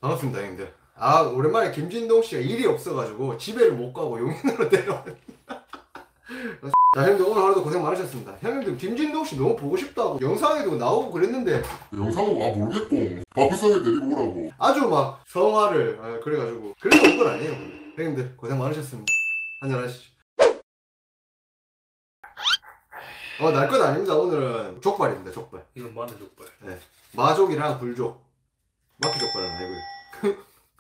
반갑습니다, 형님들. 아, 오랜만에 김진동 씨가 일이 없어가지고 집에를 못 가고 용인으로 내려왔는데. 자, 형님들 오늘 하루도 고생 많으셨습니다. 형님들 김진동 씨 너무 보고 싶다고 영상에도 나오고 그랬는데 영상은 모르겠고 바쁘성에 데리고 오라고. 아주 막 성화를 그래가지고 그래서 온 건 아니에요. 형님들 고생 많으셨습니다. 한잔 하시죠. 날 건 아닙니다. 오늘은 족발입니다. 족발. 이건 마늘 족발. 네. 마족이랑 불족. 마키 족발은 아니고요.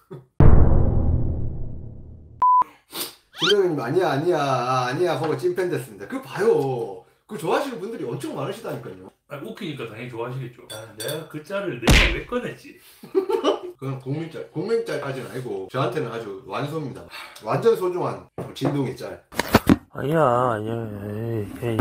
김정현님 아니야 보고 찐팬 됐습니다. 그거 봐요. 그거 좋아하시는 분들이 엄청 많으시다니까요. 웃기니까 당연히 좋아하시겠죠. 내가 그 짤을 내가 왜 꺼냈지? 그건 국민짤까지는 아니고 저한테는 아주 완소입니다. 완전 소중한 진동의 짤. 아니야. 에이.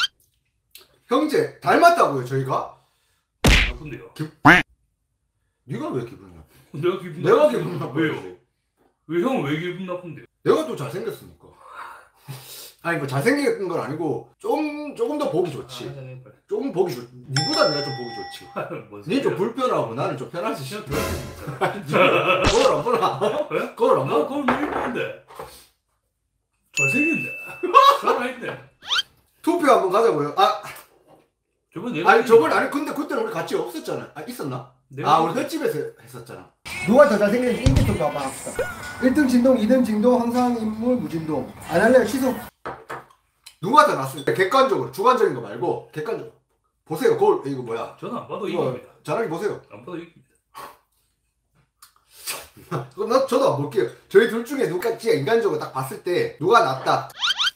형제 닮았다고요 저희가? 나쁜데요. 네가 왜 기분 나빠? 내가 기분 내가 기분 나빠. 왜요? 왜 형은 왜 기분 나쁜데요? 내가 또 잘생겼으니까. 아니 뭐 잘생긴 건 아니고 조금 더 보기 좋지. 조금 보기 좋. 니보다 내가 좀 보기 좋지. 니 좀 불편하고 나는 좀 편하지. 진짜 그걸 안 보나? 왜? 그걸 안 나 보나? 그걸 왜 입는데? 잘생겼네. 살아있네. 투표 한번 가자고요. 저번 내가 아니 근데 그때는 우리 같이 없었잖아. 있었나? 내가 우리 횟집에서 했었잖아. 누가 더 잘생겼는지 인기 투표 한번 합시다. 1등 진동, 2등 진동, 항상 인물 무진동. 안 할래요? 취소. 누가 더 낫습니까? 객관적으로, 주관적인 거 말고 객관적으로. 보세요. 거울 이거 뭐야? 저는 안 봐도 이거 이깁니다. 잘하게 보세요. 안 봐도 이깁니다. 그럼 저도 안 볼게요. 저희 둘 중에 누가 진짜 인간적으로 딱 봤을 때 누가 낫다.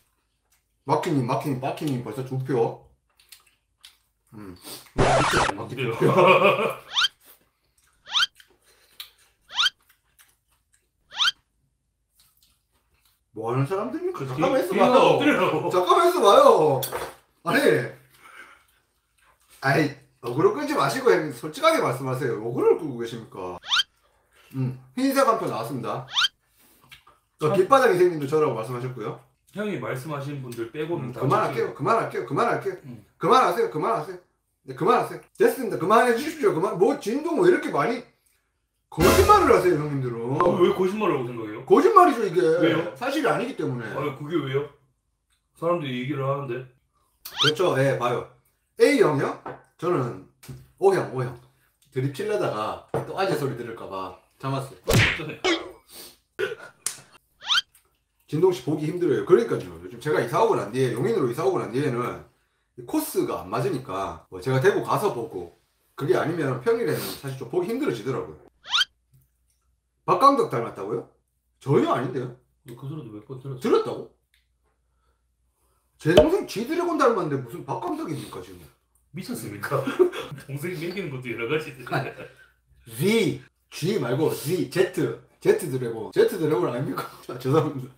마키님 벌써 두 표. 안돼요. 뭐 하는 사람들입니까? 그 잠깐만 뒤에 있어봐요. 엎드리라고. 잠깐만 있어봐요. 아니 어그로 끄지 마시고 형님 솔직하게 말씀하세요. 어그로를 끄고 계십니까? 흰색 한 표 나왔습니다. 빗바닥 이생님도 저라고 말씀하셨고요. 형이 말씀하신 분들 빼고는 다 그만하세요. 그만하세요. 네, 그만하세요. 됐습니다. 그만해 주십시오. 뭐 진동 왜 이렇게 많이 거짓말을 하세요, 형님들은. 왜 거짓말이라고 생각해요? 거짓말이죠 이게. 왜요? 사실이 아니기 때문에. 그게 왜요? 사람들이 얘기를 하는데. 그렇죠. 네, 봐요. A형이요? 저는 O형. 드립 칠려다가 또 아재 소리 들을까봐 참았어요. 진동씨 보기 힘들어요. 그러니까요. 요즘 제가 이사오고 난 뒤에, 용인으로 이사오고 난 뒤에는 코스가 안 맞으니까 뭐 제가 대구 가서 보고 그게 아니면 평일에는 사실 좀 보기 힘들어지더라고요. 박강덕 닮았다고요? 전혀 아닌데요? 그 소리도 몇 번 들었어. 들었다고? 제 동생 G드래곤 닮았는데 무슨 박강덕입니까 지금? 미쳤습니까? 동생이 매기는 것도 여러 가지 있는데. G 말고 Z 드래곤 아닙니까? 죄송합니다.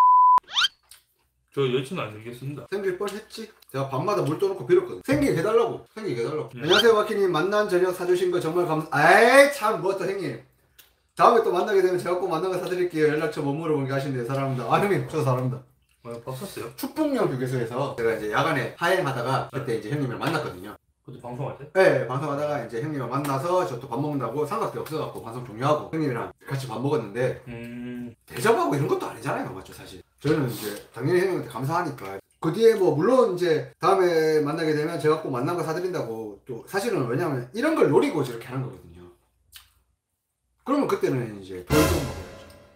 저 여친 안 생겼습니다. 생길 뻔했지? 제가 밤마다 물 떠놓고 빌었거든. 생기게 해달라고. 네. 안녕하세요 마키님. 만난 저녁 사주신 거 정말 에이 참 뭐였다 형님. 다음에 또 만나게 되면 제가 꼭 만난 거 사드릴게요. 연락처 못 물어본 게 하시는데 사랑합니다. 형님 저도 사랑합니다. 밥 샀어요? 축복령 휴게소에서 제가 이제 야간에 하행하다가 그때 이제 형님을 만났거든요. 그때 방송할 때? 네, 방송하다가 이제 형님을 만나서 저 또 밥 먹는다고 삼각대 없어갖고 방송 종료하고 형님이랑 같이 밥 먹었는데 대접하고 이런 것도 아니잖아요, 맞죠, 사실. 저는 이제 당연히 형님한테 감사하니까. 그 뒤에 뭐 물론 이제 다음에 만나게 되면 제가 꼭 만난 거 사드린다고 또 사실은 왜냐면 이런 걸 노리고 저렇게 하는 거거든요. 그러면 그때는 이제 돈 좀 먹어야죠.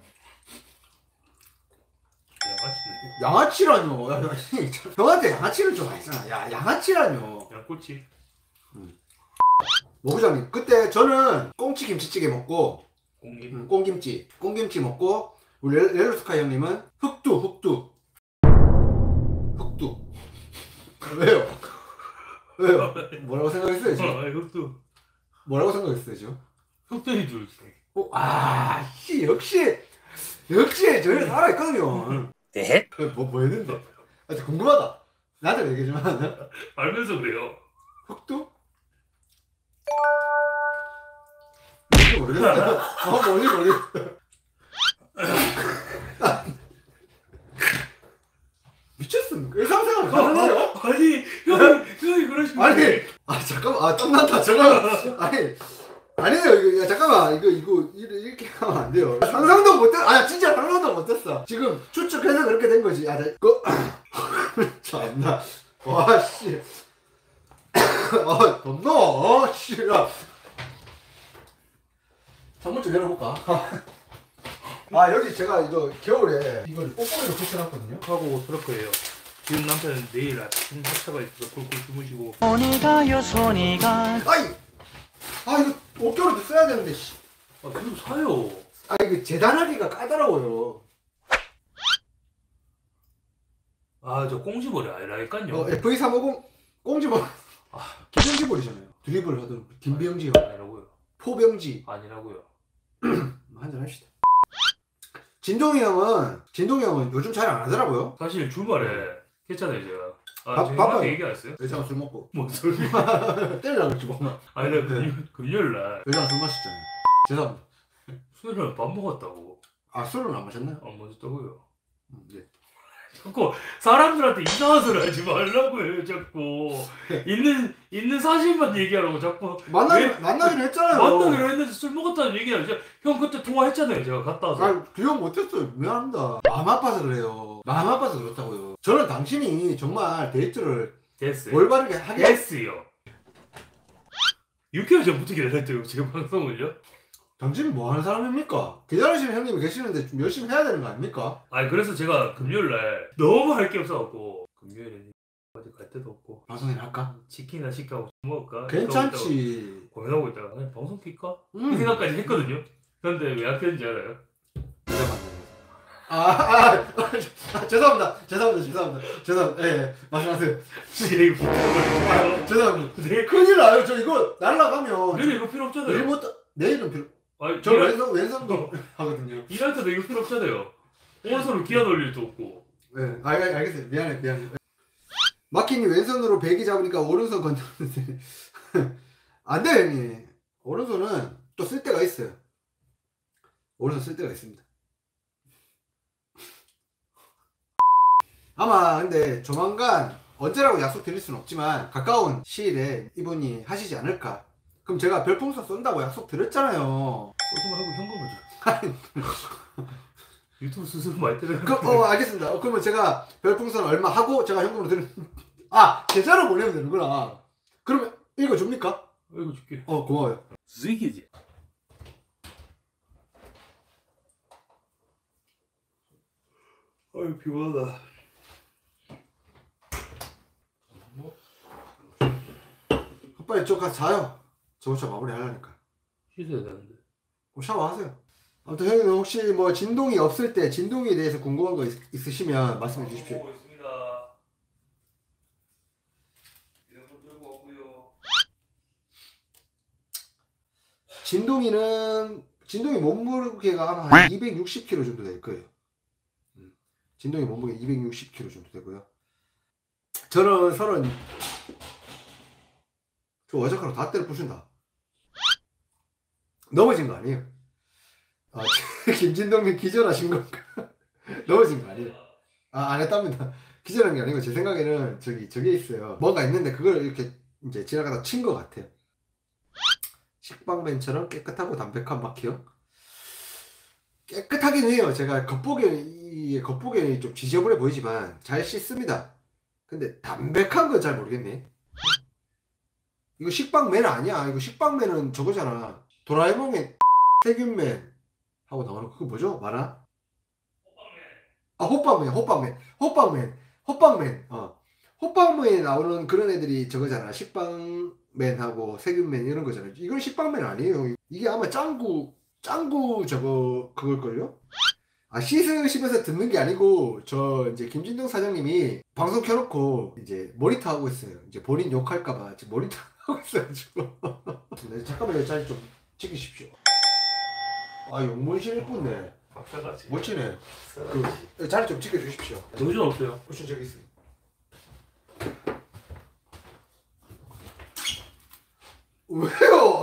양아치라뇨. 형한테 양아치는 좀 아니잖아. 양아치라뇨. 양꼬치. 모부장님 그때 저는 꽁치 김치찌개 먹고 공김. 꽁김치 먹고 우리 렐로스카이 형님은 흑두 왜요? 뭐라고 생각했어요 지금? 흑두. 뭐라고 생각했어요 지금? 흑돼지 줄. 역시 저희 살아있거든요. 네? 뭐 했는데? 궁금하다. 나한테 얘기해 주면 안 돼? 알면서 그래요. 흑두? 뭔지 모르겠어. 뭔지 모르겠어. 미쳤습니까? 일상생활 가능해요? 아니 형이 그러시면 아니 잠깐만 땀난다 잠깐만. 아니 아니에요 이거 야, 잠깐만 이거 이렇게 하면 안 돼요. 상상도 못했. 아 진짜 상상도 못했어. 지금 추측해서 그렇게 된 거지. 아 그 참나. 와씨. 아 덥노. 씨. 야. 창문 좀 열어볼까? 아 여기 제가 이거 겨울에 이걸 뽁뽁이로 붙여놨거든요. 하고 그럴 거예요. 지금 남편은 내일 아침 하차가 있어서 굴굴 주무시고. 손이 가요 손이 가. 아이. 아 이거 옷겨울에도 써야 되는데. 씨. 아 그래도 사요. 아 이거 재단하기가 까다로워요. 아 저 꽁지머리 아니라니까요. V350 꽁지볼. 아. 김병지볼이잖아요. 드리블 하던 김병지 형. 아니라고요. 포병지. 아니라고요. 한잔 합시다. 진동이 형은 요즘 잘 안 하더라고요. 사실 주말에 했잖아요 제가. 아 바- 제가 바빠요. 형한테 얘기 안 했어요? 여자가 술 먹고 뭔 소리? 때리려고 그랬지 뭐. 아니 내가 금요일 날 여자가 술 마셨잖아요. 죄송합니다. 수요일날 밥 먹었다고. 아 술은 안 마셨나요? 안 먹었다고요. 네. 자꾸 사람들한테 이상한 소리 하지 말라고요 자꾸. 있는 사실만 얘기하라고 자꾸. 만나기로 했잖아요. 만나기로 했는데 술 먹었다는 얘기야. 형 그때 통화했잖아요 제가 갔다 와서. 아 기억 못했어요. 미안합니다. 마음 아파서 그래요. 마음 아파서 그렇다고요. 저는 당신이 정말 데이트를 됐어요. 올바르게 하게 됐어요. 6개월 전부터 기다렸죠 지금 방송을요? 당신이 뭐 하는 사람입니까? 기다리시는 형님이 계시는데 좀 열심히 해야 되는 거 아닙니까? 아니 그래서 제가 금요일날 너무 할 게 없어갖고 금요일에 어디 갈 데도 없고 방송이나 할까? 치킨이나 시켜고 먹을까? 괜찮지. 고민하고 있다가 그냥 방송 킬까? 이 음. 생각까지 했거든요. 그런데 왜 안 켰는지 알아요? 여자 만나는 거. 죄송합니다. 예, 말씀하세요. 네, 이거 죄송합니다. 네. 큰일 나요. 저 이거 날라가면 내일 이거 필요 없잖아요. 내일은 필요. 아니, 저 왼손도 하거든요. 일할 때도 이거 필요 없잖아요. 오른손으로 기어 돌릴 수 없고. 네, 알겠어요. 미안해. 마키님 왼손으로 배기 잡으니까 오른손 건드는데 안 돼, 형님. 오른손은 또 쓸 때가 있어요. 오른손 쓸 때가 있습니다. 아마 근데 조만간 언제라고 약속 드릴 수는 없지만 가까운 시일에 이분이 하시지 않을까. 그럼 제가 별풍선 쏜다고 약속 드렸잖아요. 소금 하고 현금을 줘. 유튜브 수수료 많이 때려. 알겠습니다. 그러면 제가 별풍선 얼마 하고 제가 현금으로 드리는. 아, 계좌로 보내면 되는구나. 그러면 이거 줍니까? 이거 줄게. 고마워요. 수익이지. 아유 피곤하다. 빨리 저 가서 자요. 저부터 마무리 하려니까. 씻어야 되는데. 샤워하세요. 아무튼 형님 혹시 뭐 진동이 없을 때 진동에 대해서 궁금한 거 있으시면 말씀해 주십시오. 보고 있습니다. 이거 들고 왔고요. 진동이 몸무게가 아마 한 260kg 정도 될 거예요. 진동이 몸무게 260kg 정도 되고요. 저는 30. 저 어저께로 다 때려 부순다. 넘어진 거 아니에요? 아, 김진동님 기절하신 건가? 넘어진 거 아니에요? 아, 안 했답니다. 기절한 게 아니고 제 생각에는 저기 있어요. 뭔가 있는데 그걸 이렇게 이제 지나가다 친 것 같아요. 식빵맨처럼 깨끗하고 담백한 마키요? 깨끗하긴 해요. 제가 겉보기에는 좀 지저분해 보이지만 잘 씻습니다. 근데 담백한 건 잘 모르겠네. 이거 식빵맨 아니야. 이거 식빵맨은 저거잖아. 도라에몽의 세균맨 하고 나오는 그거 뭐죠? 만화? 아, 호빵맨. 호빵맨에 나오는 그런 애들이 저거잖아. 식빵맨하고 세균맨 이런 거잖아. 이건 식빵맨 아니에요. 이게 아마 짱구 저거 그걸걸요? 아, 씻으시면서 듣는 게 아니고 저 이제 김진동 사장님이 방송 켜놓고 이제 모니터 하고 있어요. 이제 본인 욕할까봐 지금 모니터 하고 있어가지고. 네, 잠깐만요. 자리 좀 지키십시오. 아, 용문실 예쁜데. 박사같이. 멋지네. 자리 좀 지켜주십시오. 노션 없어요? 쿠션 저기 있어요. 왜요?